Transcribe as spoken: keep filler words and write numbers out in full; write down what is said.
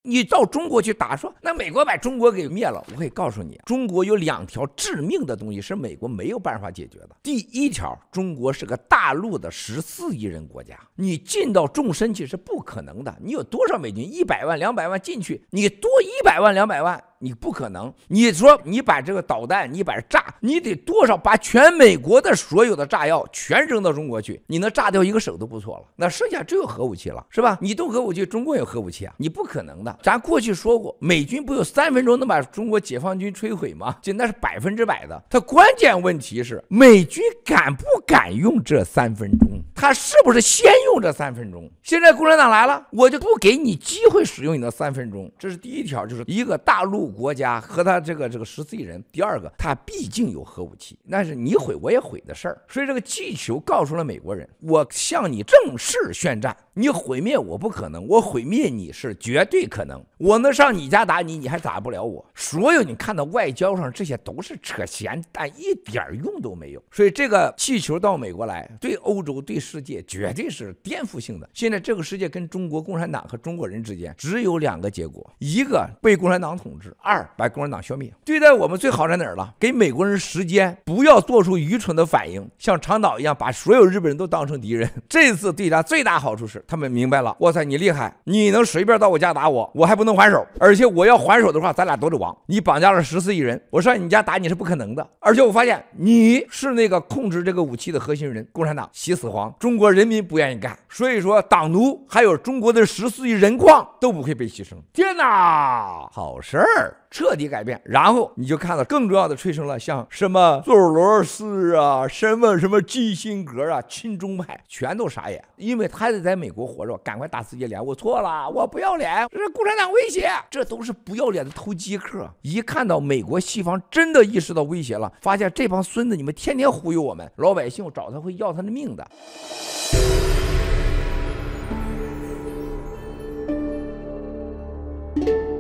你到中国去打，说那美国把中国给灭了，我可以告诉你，中国有两条致命的东西是美国没有办法解决的。第一条，中国是个大陆的十四亿人国家，你进到纵深去是不可能的。你有多少美军？一百万、两百万进去，你多一百万、两百万。你不可能，你说你把这个导弹，你把它炸，你得多少把全美国的所有的炸药全扔到中国去，你能炸掉一个省都不错了，那剩下只有核武器了，是吧？你动核武器，中国有核武器啊，你不可能的。咱过去说过，美军不有三分钟能把中国解放军摧毁吗？这那是百分之百的。它关键问题是美军敢不敢用这三分钟？他是不是先用这三分钟？现在共产党来了，我就不给你机会使用你的三分钟。这是第一条，就是一个大陆国家和他这个这个十四亿人。第二个，他毕竟有核武器，那是你毁我也毁的事儿。所以这个气球告诉了美国人，我向你正式宣战，你毁灭我不可能，我毁灭你是绝对可能。我能上你家打你，你还打不了我。所有你看到外交上这些都是扯闲，但一点用都没有。所以这个气球到美国来，对欧洲对世界绝对是颠覆性的。现在这个世界跟中国共产党和中国人之间只有两个结果，一个被共产党统治，二把共产党消灭。对待我们最好在哪儿了？给美国人时间，不要做出愚蠢的反应，像长岛一样把所有日本人都当成敌人。这次对他最大好处是他们明白了，哇塞，你厉害，你能随便到我家打我，我还不能还手，而且我要还手的话咱俩都得亡。你绑架了十四亿人，我上你家打你是不可能的。而且我发现你是那个控制这个武器的核心人，共产党西死黄，中国人民不愿意干，所以说党奴还有中国的十四亿人矿都不会被牺牲。天哪，好事儿彻底改变。然后你就看到更重要的催生了，像什么索罗斯啊，什么什么基辛格啊，亲中派全都傻眼，因为他得在美国活着，赶快打自己脸，我错了，我不要脸，这是共产党威胁，这都是不要脸的投机客。一看到美国西方真的意识到威胁了，发现这帮孙子你们天天忽悠我们老百姓，找他会要他的命的。 you